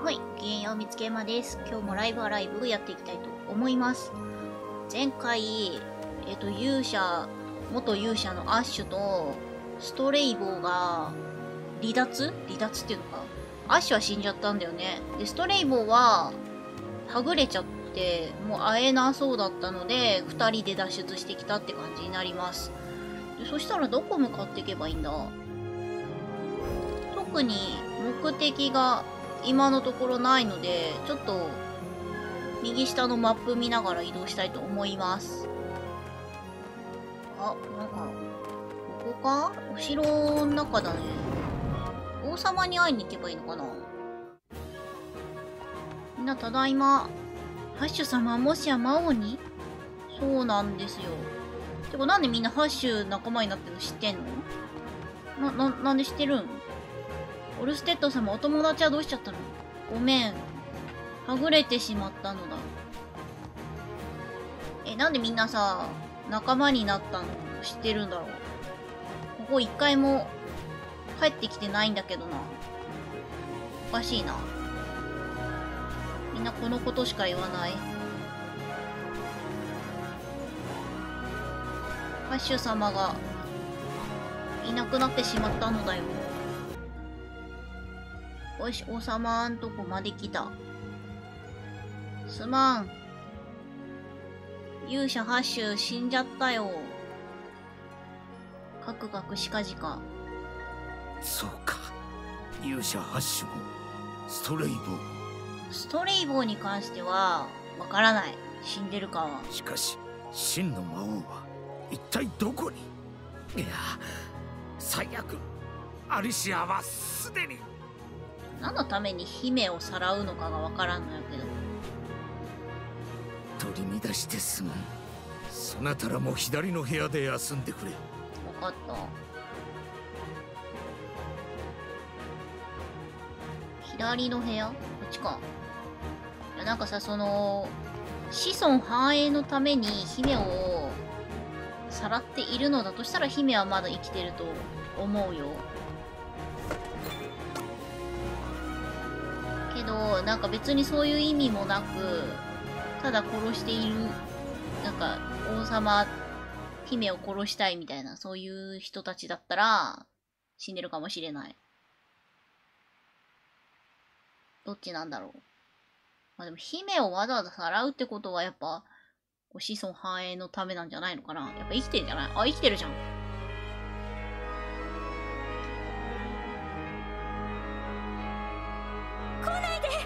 はい、ごきげんよう、みつけまです。今日もライブアライブをやっていきたいと思います。前回、元勇者のアッシュと、ストレイボーが、離脱っていうのか。アッシュは死んじゃったんだよね。で、ストレイボーは、はぐれちゃって、もう会えなそうだったので、二人で脱出してきたって感じになります。で、そしたらどこ向かっていけばいいんだ？特に目的が今のところないので、ちょっと右下のマップ見ながら移動したいと思います。あ、なんか、ここか？お城の中だね。王様に会いに行けばいいのかな？みんなただいま。ハッシュ様、もしや魔王に？そうなんですよ。てかなんでみんなハッシュ仲間になってるの知ってんの？なんで知ってるん？オルステッド様、お友達はどうしちゃったの？ごめん。はぐれてしまったのだ。なんでみんなさ、仲間になったの知ってるんだろう？ここ一回も帰ってきてないんだけどな。おかしいな。みんなこのことしか言わない。ハッシュ様がいなくなってしまったのだよ。よし、王様んとこまで来た。すまん。勇者ハッシュ死んじゃったよ。カクカクしかじか。 そうか。勇者ハッシュもストレイボー。 ストレイボーに関してはわからない。死んでるかは。 しかし真の魔王は一体どこに？いや、最悪。アリシアはすでに。 何のために姫をさらうのかがわからんのやけど。 取り乱してすまん。そなたらも左の部屋で休んでくれ。 わかった。左の部屋？こっちか。いや、なんかさ、子孫繁栄のために姫をさらっているのだとしたら姫はまだ生きてると思うよ。けど、なんか別にそういう意味もなく、ただ殺している、なんか王様、姫を殺したいみたいな、そういう人たちだったら死んでるかもしれない。どっちなんだろう。まあでも姫をわざわざさらうってことはやっぱ、子孫繁栄のためなんじゃないのかな。やっぱ生きてんじゃない？あ、生きてるじゃん。 来ないで。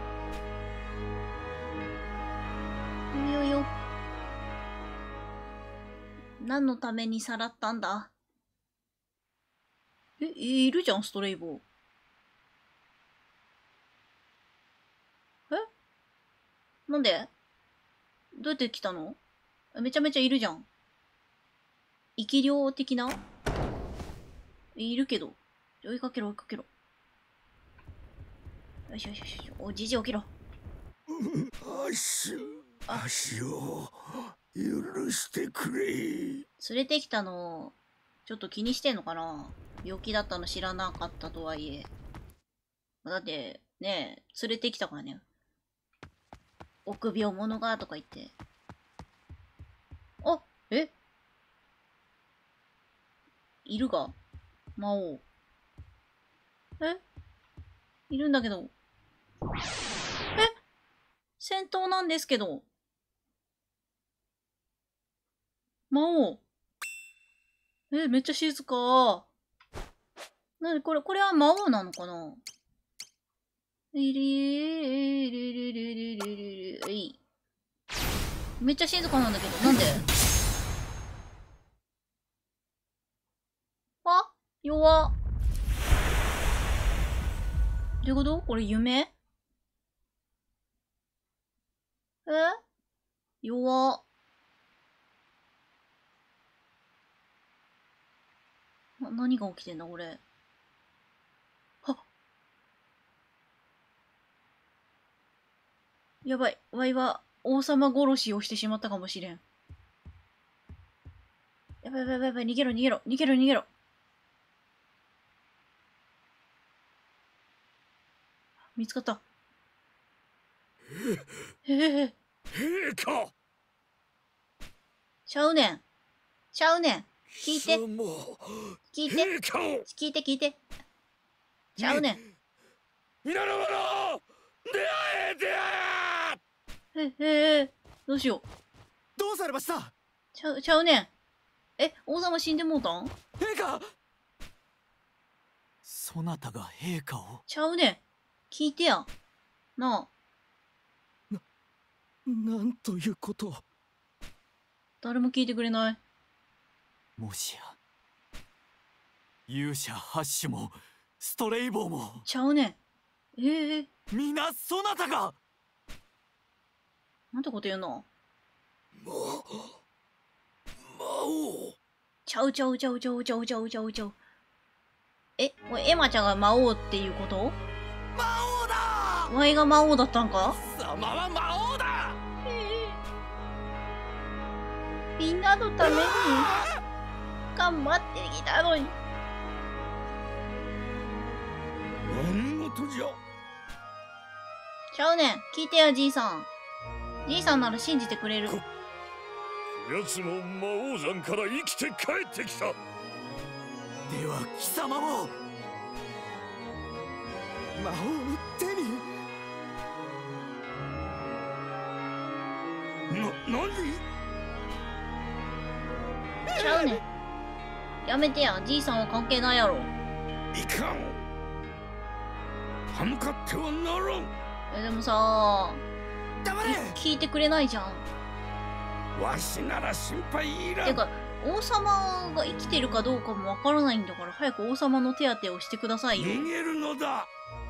よよよ。何のためにさらったんだ？いるじゃん、ストレイボー。なんで？どうやって来たの？めちゃめちゃいるじゃん。生き量的な？いるけど。追いかけろ、追いかけろ。よしよしよし。おじじ起きろ。 足を許してくれ。 連れてきたの、ちょっと気にしてんのかな？病気だったの知らなかったとはいえ。だって、ねえ、連れてきたからね。臆病者がとか言って。あ、いるが魔王。いるんだけど。戦闘なんですけど。魔王。めっちゃ静か。なにこれは魔王なのかな？めっちゃ静かなんだけど、なんで？あ、弱っ。どういうこと？これ夢？弱っ。何が起きてんだ、これ。はっ。やばい。わいは王様殺しをしてしまったかもしれん。やばいやばいやばい。逃げろ逃げろ。逃げろ逃げろ。見つかった。 へえ。 陛下。 ちゃうねん。ちゃうねん。聞いて。聞いて。 陛下を。 聞いて聞いて。ちゃうねん。 皆の者、出会え出会え。 へえ。どうしよう。 どうされました？ ちゃうねん。え、王様死んでもうたん？ 陛下。そなたが陛下を。 ちゃうねん。聞いてや。なあ。 なんということを。 誰も聞いてくれない。 もしや勇者8種もストレイボーも。 ちゃうねん。 皆そなたが。 なんてこと言うの。 魔王。 ちゃう。え、これエマちゃんが魔王っていうこと？ 魔王だ。 お前が魔王だったんか？ 貴様は魔王だ。 みんなのために頑張ってきたのに。 何事じゃ。 ちゃうねん。聞いてや、じいさん。じいさんなら信じてくれる。 奴も魔王山から生きて帰ってきた。 では貴様も魔王を手に。 何？ ちゃうねん。やめてや、じいさんは関係ないやろ。 いかん。歯向かってはならん。 でもさ、 黙れ。 聞いてくれないじゃん。 わしなら心配いらん。 てか、王様が生きてるかどうかもわからないんだから、早く王様の手当てをしてくださいよ。 逃げるのだ。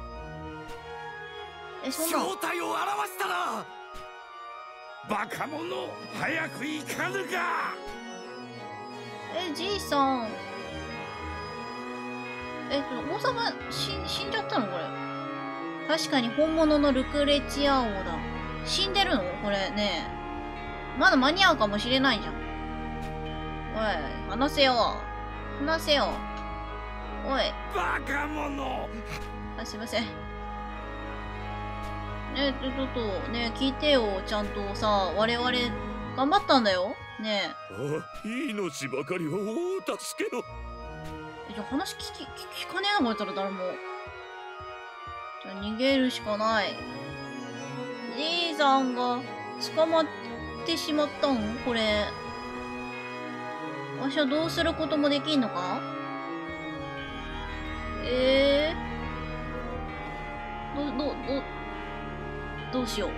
そんな。 正体を表したな。 バカ者、早く行かぬか。 じいさん。王様死んじゃったのこれ。確かに本物のルクレチア王だ。死んでるのこれね。まだ間に合うかもしれないじゃん。おい、話せよ。話せよ。おい。 バカ者。 すいません。ちょっとね、聞いてよ。ちゃんとさ、我々頑張ったんだよ。ねえ。命ばかりを助けろ。 じゃあ話聞かねえのかやったら誰も。じゃあ逃げるしかない。じいさんが捕まってしまったん？これ。わしはどうすることもできんのか？どうしよう。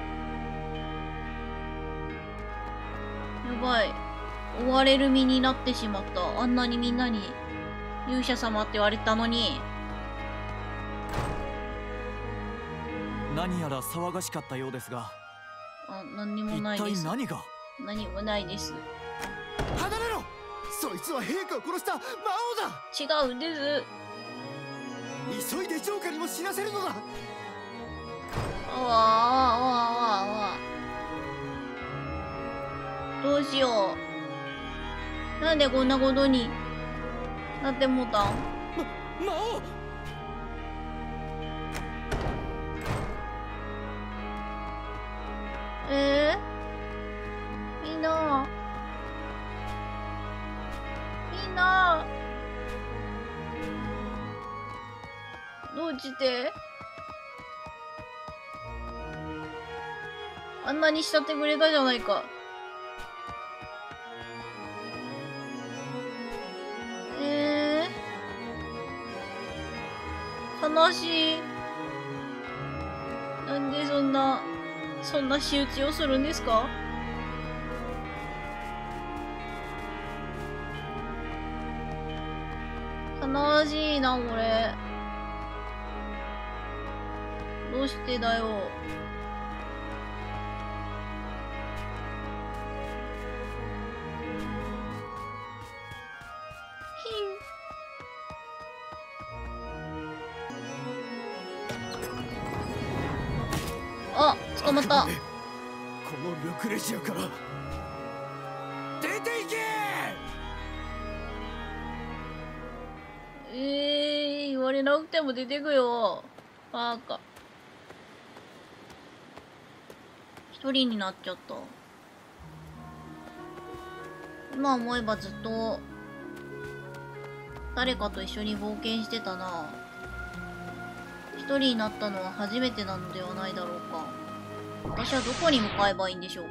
やばい。追われる身になってしまった。あんなにみんなに勇者様って言われたのに。 何やら騒がしかったようですが。 何にもないです。 一体何が？ 何もないです。 離れろ。そいつは陛下を殺した魔王だ。 違うんです。 急いで城下にも知らせるのだ。 どうしよう。なんでこんなことになってもうたん？ 魔王。 みんなどうしてあんなに慕ってくれたじゃないか。悲しい。なんでそんな仕打ちをするんですか？悲しいな、これ。どうしてだよ。あ、捕まった。 このルクレシアから出ていけ。 言われなくても出てくよ。バカ。 一人になっちゃった。今思えばずっと誰かと一緒に冒険してたな。一人になったのは初めてなのではないだろうか。私はどこに向かえばいいんでしょうか。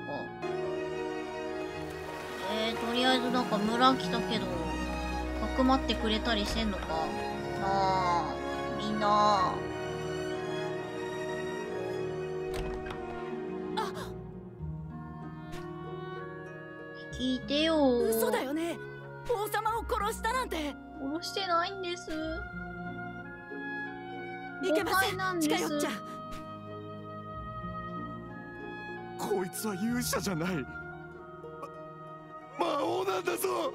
とりあえずなんか村来たけど、かくまってくれたりせんのか。なあ、みんな。聞いてよ。 嘘だよね。王様を殺したなんて。 殺してないんです。 いけません。 誤解なんです。 近寄っちゃ。 こいつは勇者じゃない。魔王なんだぞ。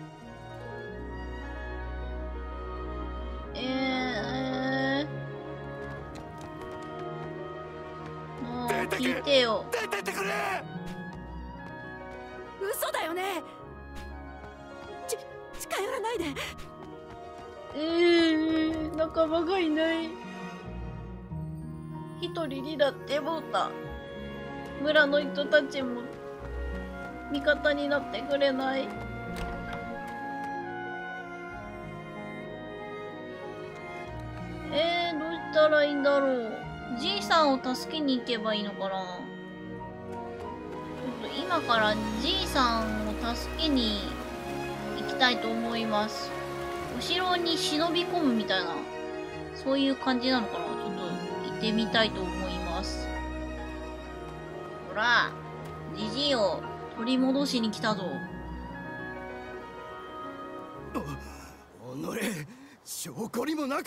もう聞いてよ。 出てってくれ。 嘘だよね。近寄らないで。 仲間がいない。一人になってもうた。村の人たちも味方になってくれない。どうしたらいいんだろう。じいさんを助けに行けばいいのかな。ちょっと今からじいさんを助けに行きたいと思います。後ろに忍び込むみたいな、そういう感じなのかな。ちょっと行ってみたいと思います。ほら、じじいを取り戻しに来たぞ。 おのれ、証拠にもなく。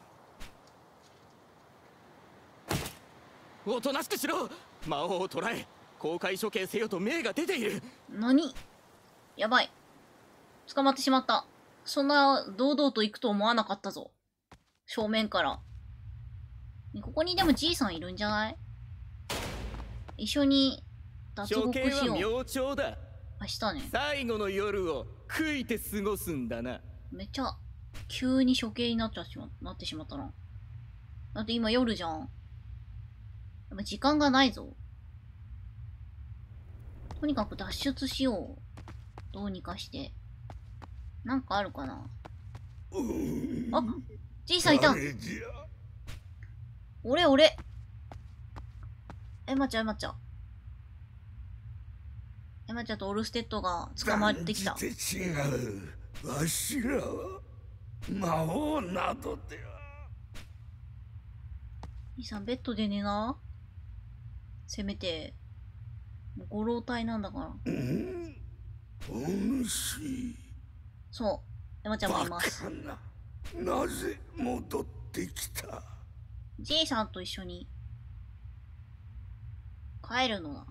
おとなしくしろ。魔王を捕らえ公開処刑せよと命が出ている。 何？やばい。捕まってしまった。そんな堂々と行くと思わなかったぞ。正面から。ここにでもじいさんいるんじゃない？一緒に脱獄しよう。 処刑は明朝だ。 あ、したね。 最後の夜を悔いて過ごすんだな。 めっちゃ急に処刑になってしまったな。だって今夜じゃん。やっぱ時間がないぞ。とにかく脱出しよう。どうにかして。なんかあるかな。あ、じいさんいた。俺。エマちゃんとオルステッドが捕まってきた。 断じて違う。わしらは魔王などでは。 じいさんベッドで寝な。せめてもうご老体なんだから。 お主。 そう、エマちゃんもいます。 なぜ戻ってきた？ じいさんと一緒に帰るのだ。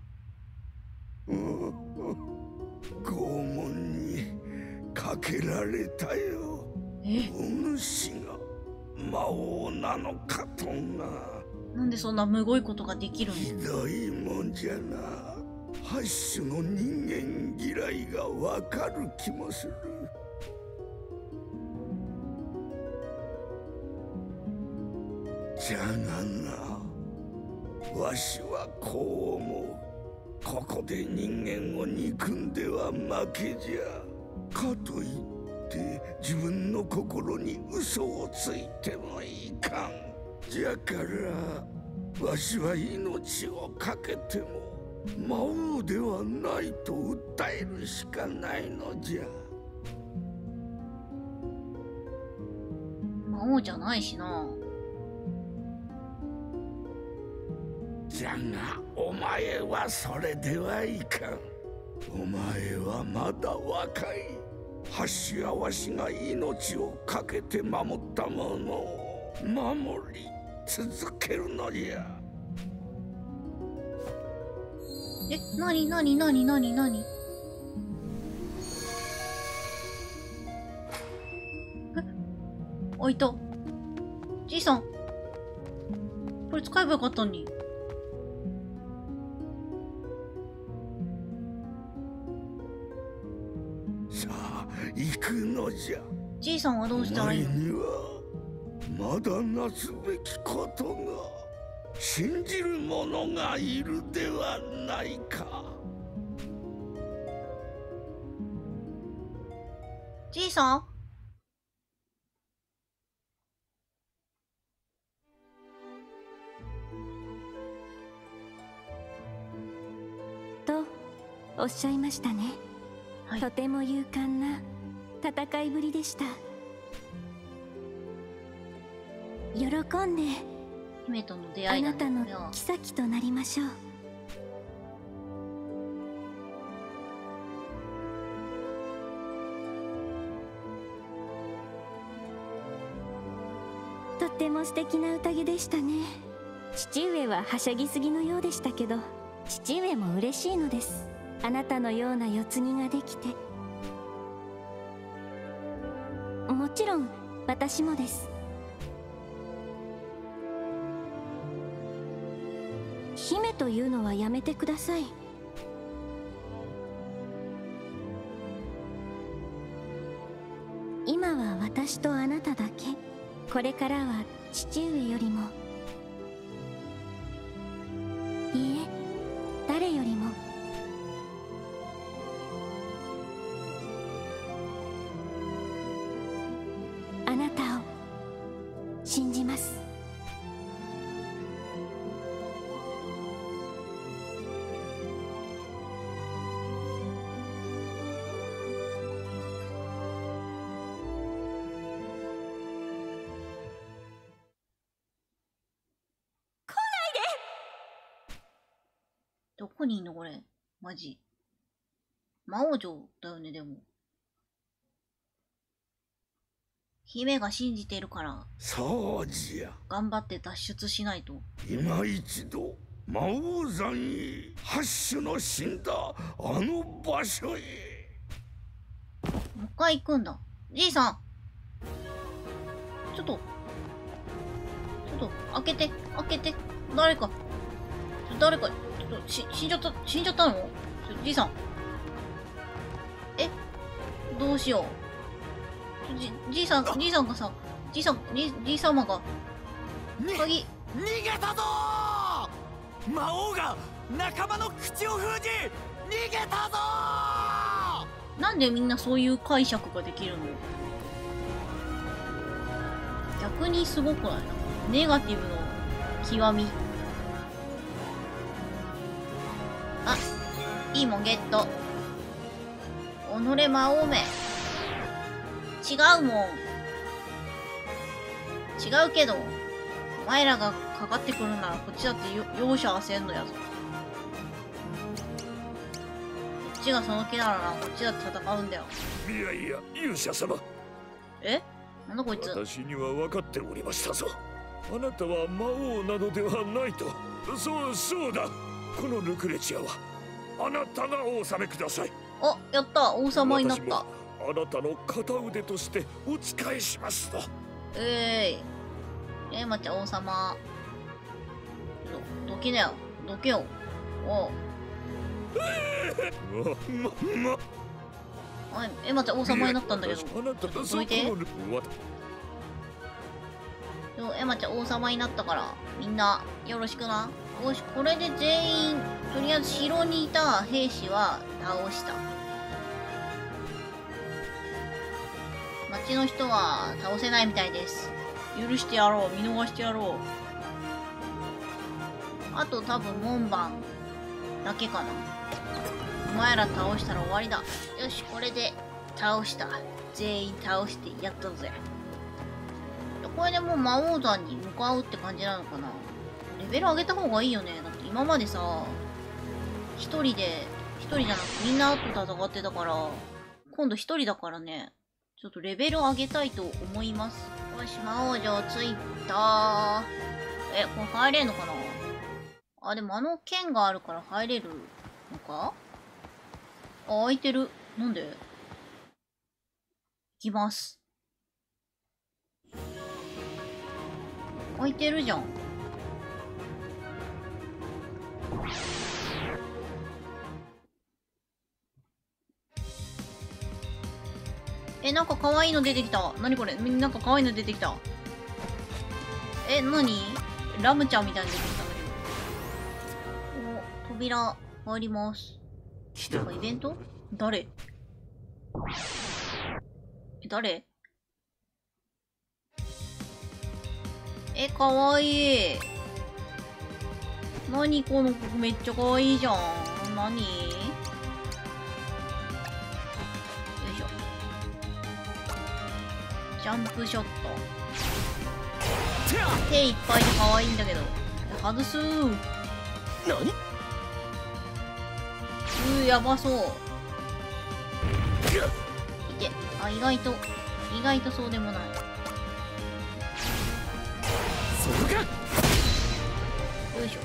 拷問にかけられたよ。お主が魔王なのかとな。 なんでそんなむごいことができるの？ ひどいもんじゃな。ハッシュの人間嫌いがわかる気もする。じゃがな、わしはこう思う。ここで人間を憎んでは負けじゃ。かといって自分の心に嘘をついてもいかん。じゃからわしは命を懸けても魔王ではないと訴えるしかないのじゃ。 魔王じゃないしな。 じゃがお前はそれではいかん。お前はまだ若い。ハッシュやわしが命を懸けて守ったものを守り続けるのじゃ。 なにあ、いた。じいさん、これ使えばよかったのに。 さあ行くのじゃ。 じいさんはどうしたらいいの？ お前にはまだなすべきことが。 信じる者がいるではないか。 じいさん？ とおっしゃいましたね。 はい。 とても勇敢な戦いぶりでした。喜んで姫との出あ会いだね。 なたのこれは妃となりましょう。とっても素敵な宴でしたね。父上ははしゃぎすぎのようでしたけど、父上も嬉しいのです。あなたのような世継ぎができて。もちろん私もです。姫というのはやめてください。今は私とあなただけ。これからは父上よりも、いいえ、誰よりも。あなたを信じます。 どこにいんのこれ。マジ。魔王城だよね、でも。姫が信じてるから、 そうじゃ。 頑張って脱出しないと。 今一度魔王山へ、ハッシュの死んだあの場所へ。 もう一回行くんだ。じいさん、ちょっと、開けて、開けて。誰か、誰か、死んじゃったの？じいさん。え？どうしよう。じいさんがさ、じいさまが、鍵。 逃げたぞー。魔王が仲間の口を封じ逃げたぞー。 なんでみんなそういう解釈ができるの？逆にすごくない？ネガティブの極み。あ、いいもんゲット。己魔王め。違うもん。違うけど、お前らがかかってくるならこっちだって容赦はせんのやぞ。こっちがその気ならな、こっちだって戦うんだよ。 いやいや、勇者様。 え？なんだこいつ。 私には分かっておりましたぞ。あなたは魔王などではないと。そうだ。このルクレチアはあなたがお納めください。 あ、やった、王様になった。 あなたの片腕としてお仕えしますと。 まちゃん王様。どけなよ、どけよ。おう。まちゃん王様になったんだけど。どいて。まちゃん王様になったから、みんなよろしくな。よし、これで全員、とりあえず城にいた兵士は倒した。町の人は倒せないみたいです。許してやろう、見逃してやろう。あと多分門番だけかな。お前ら倒したら終わりだ。よし、これで倒した。全員倒してやったぜ。これでもう魔王山に向かうって感じなのかな。レベル上げた方がいいよね。だって今までさ、一人じゃなくてみんなと戦ってたから、今度一人だからね、ちょっとレベル上げたいと思います。よし、魔王城着いた。これ入れんのかな。あ、でもあの剣があるから入れるのか。あ、開いてる。なんで？行きます。開いてるじゃん。なんか可愛いの出てきた。なにこれ？なんか可愛いの出てきた。なに？ラムちゃんみたいに出てきた。 扉入ります。なんかイベント？誰？誰？かわいい。何この子めっちゃかわいいじゃん。何？よいしょ。ジャンプショット。手いっぱいでかわいいんだけど。外すー。 何？ やばそう。いけ。あ、意外とそうでもない。 そうか。 よいしょ。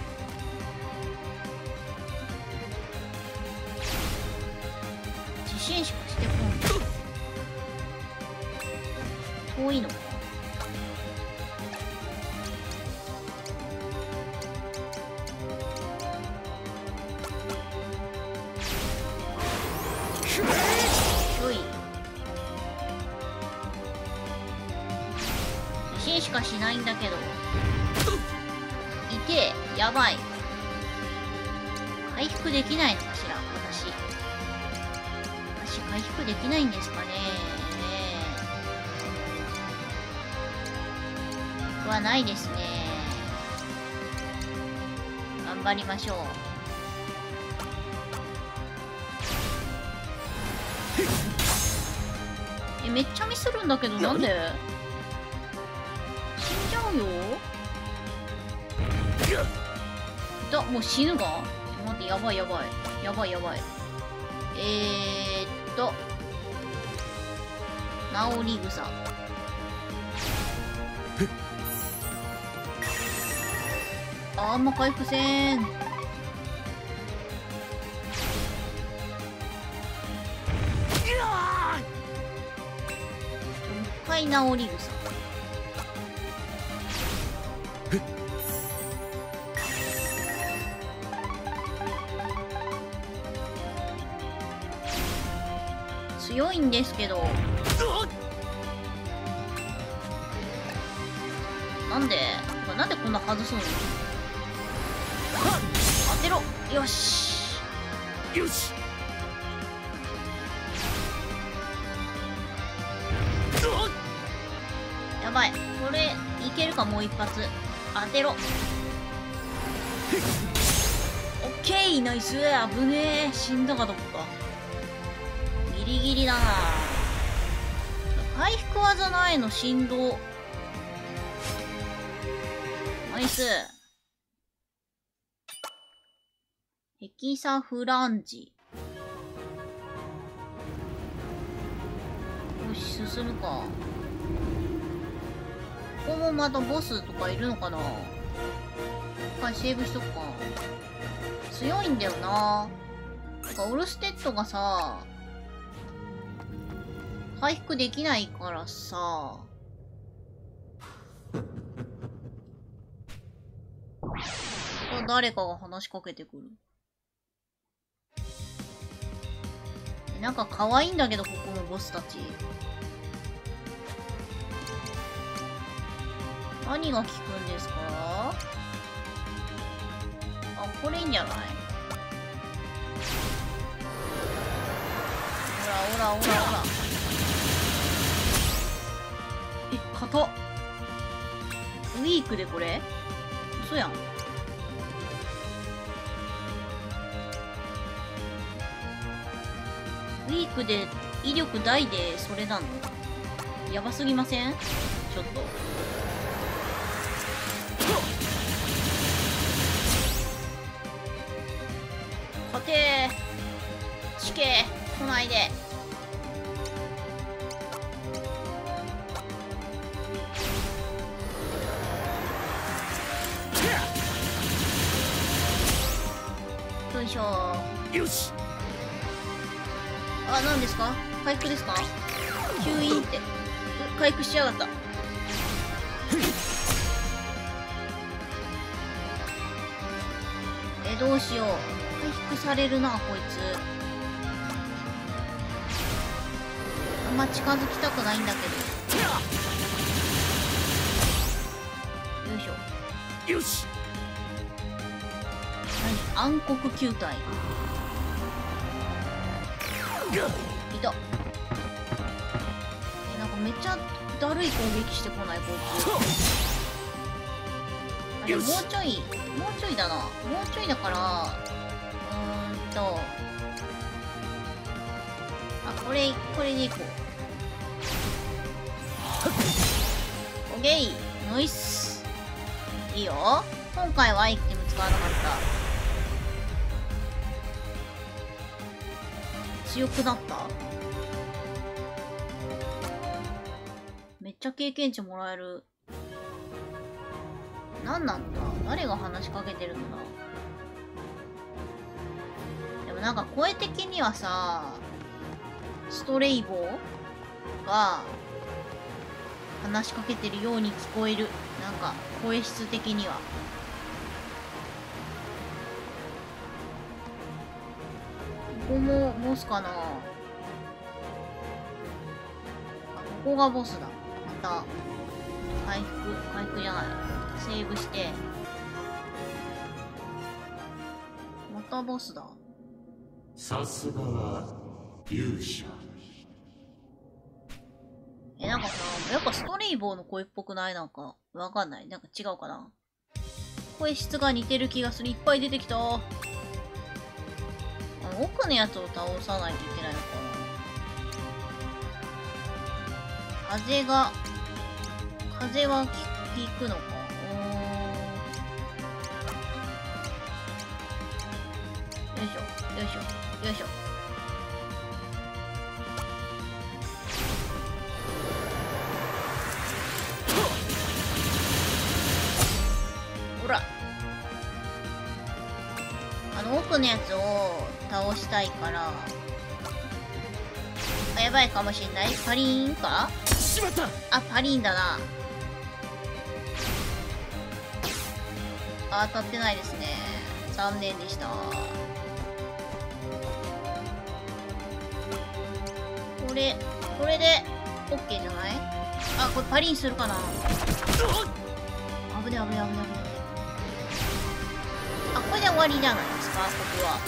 自信しかしてこん。遠いのか。しかしないんだけど。いてえ、やばい。回復できないのかしら、私回復できないんですかね。はないですね。頑張りましょう。めっちゃミスるんだけど、なんで？よもう死ぬが？ちょっと待って、やばい。治り草。あんま回復せん。もう一回治り草。強いんですけど。なんでこんな外すの？当てろ。よし。やばい。これいけるか？もう一発当てろ。オッケー、ナイス。危ねえ、死んだかと思った。ギリギリだな。回復技ないのしんど。ナイス。ヘキサフランジ。よし、進むか。ここもまたボスとかいるのかな。一回セーブしとくか。強いんだよな。オルステッドがさ、回復できないからさ。誰かが話しかけてくる。なんか可愛いんだけど、ここのボスたち。何が効くんですか？あ、これいいんじゃない？ほら。硬っ。ウィークでこれ？嘘やん。ウィークで威力大でそれなの？やばすぎません？ちょっと。勝てー。地形来ないで。よいしょ。 よし。 あ、何ですか？回復ですか？吸引って。回復しやがった。どうしよう。回復されるな、こいつ。あんま近づきたくないんだけど。よいしょ。 よし。 暗黒球体。いた。なんかめっちゃだるい攻撃してこないこいつ。あれもうちょいだな。もうちょいだからあ、これでいこう。オッケー、ナイス。いいよ。今回はアイテム使わなかった。強くなった？めっちゃ経験値もらえる。何なんだ？誰が話しかけてるんだ？でもなんか声的にはさ、ストレイボーが話しかけてるように聞こえる。なんか声質的には。ここもボスかな。ここがボスだ。また回復じゃない、セーブして。またボスだ。 さすがは勇者。 なんかさ、やっぱストレイボーの声っぽくない？なんかわかんない。なんか違うかな。声質が似てる気がする。いっぱい出てきた。奥のやつを倒さないといけないのかな。風は効くのか。よいしょよいしょよいしょ。ほら、奥のやつを倒したいから。あ、やばいかもしんない。パリーンか？ しまった。 あ、パリーンだな。あ、当たってないですね。残念でした。これで OK じゃない？あ、これパリーンするかな？危ね危ね危ね危ね。あ、これで終わりじゃないですか、ここは。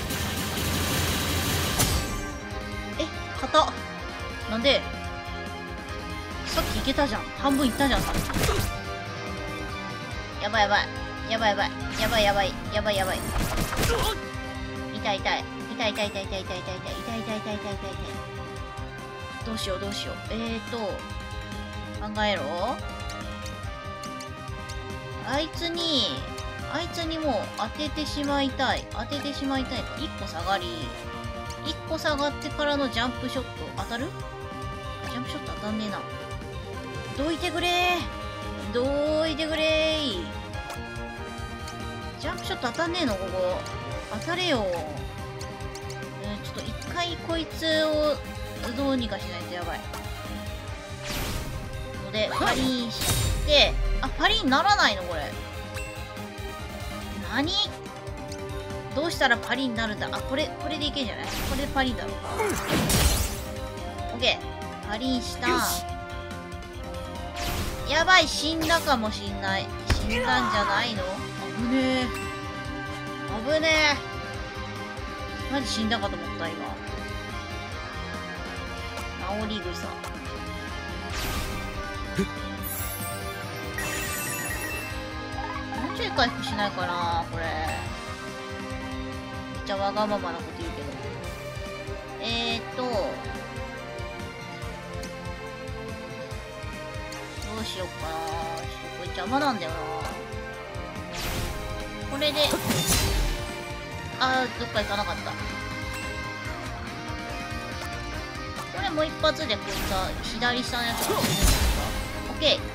硬っ。なんで？さっきいけたじゃん。半分いったじゃん、さっき。やばいやばい。やばいやばい。やばいやばい。やばいやばい。痛い痛い。痛い痛い痛い痛い痛い痛い痛い痛い痛い痛い痛い痛い。どうしようどうしよう。考えろ。あいつにもう当ててしまいたい。当ててしまいたい。1個下がり。1個下がってからのジャンプショット。当たる？ジャンプショット当たんねえな。どいてくれー。どいてくれー。ジャンプショット当たんねえのここ。当たれよ。ちょっと一回こいつをどうにかしないとやばい。ので、パリーンして、あ、パリーンならないのこれ。何？どうしたらパリになるんだ。あ、これでいけんじゃない？これでパリだろうか。オッケー。パリンした。やばい、死んだかもしんない。死んだんじゃないの？危ねえ。危ねえ。マジ死んだかと思った、今。治り草。もうちょい回復しないかな、これ。めっちゃわがままなこと言うけど。どうしようかな。ちょっとこれ邪魔なんだよな。これで、どっか行かなかった。これもう一発でこいつは左下のやつが死ぬんですか？オッケー。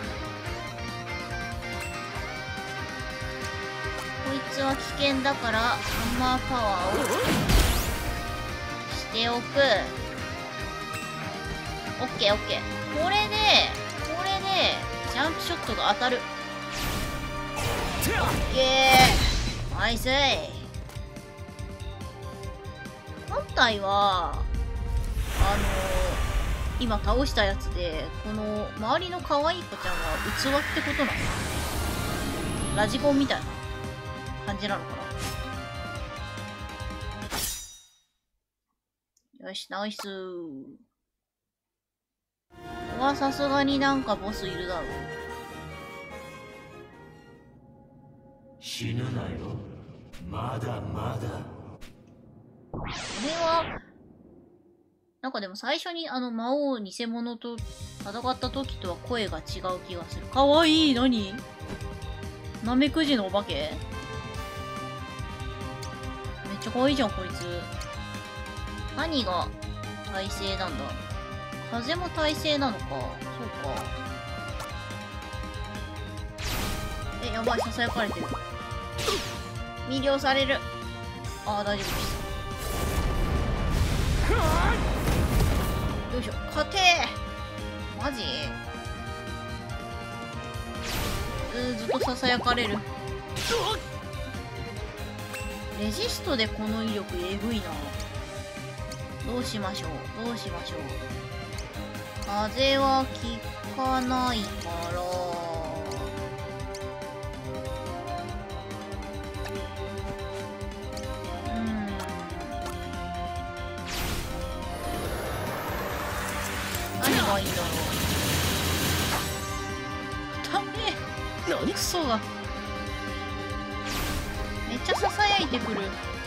こいつは危険だからハンマーパワーをしておく。オッケーオッケー。これでジャンプショットが当たる。オッケー。ナイス。本体は今倒したやつで、この周りの可愛い子ちゃんは器ってことなの？ラジコンみたいな感じなのかな。 よし、ナイス。ここはさすがになんかボスいるだろう。 死ぬなよ。まだまだ。 これは、なんかでも最初に魔王偽物と戦った時とは声が違う気がする。かわいい。何？ナメクジのお化け？めっちゃかわいいじゃん、こいつ。何が耐性なんだ？風も耐性なのか。そうか。え、やばい、囁かれてる。魅了される。ああ、大丈夫でした。よいしょ、勝てー。マジ？ずっと囁かれる。レジストでこの威力えぐいな。どうしましょう、どうしましょう。風は効かないから、何がいいんだろう。ダメ。クソがめっちゃ囁いてくる。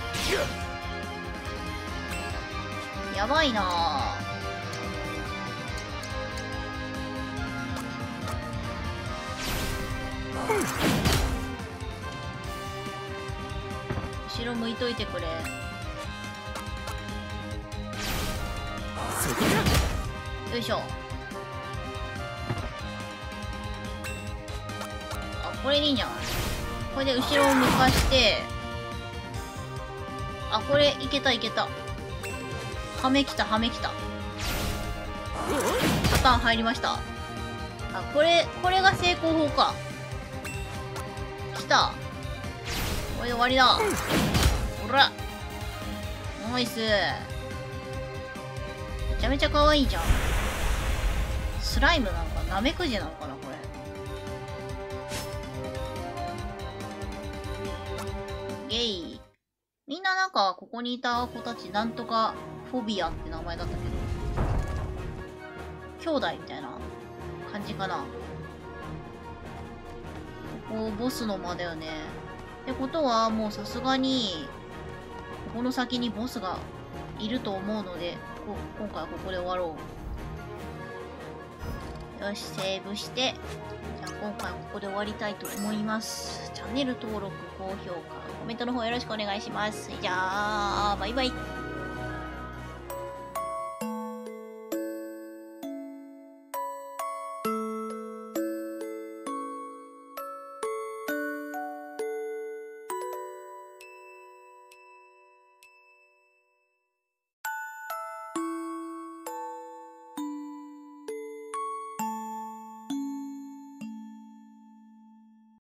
やばいなぁ。後ろ向いといてくれ。よいしょ。あ、これでいいんじゃない？これで後ろを向かして、あ、これいけたいけた。はめきたはめきた。パターン入りました。あ、これが成功法か。きた。これで終わりだ。ほら。ナイス。めちゃめちゃ可愛いじゃん。スライムなのかナメクジなのかなこれ。ゲイ。みんななんかここにいた子たちなんとかフォビアって名前だったけど、兄弟みたいな感じかな。ここボスの間だよね。ってことはもうさすがにここの先にボスがいると思うので、今回はここで終わろう。よし、セーブして、じゃあ今回はここで終わりたいと思います。チャンネル登録、高評価、コメントの方よろしくお願いします。じゃあ、バイバイ。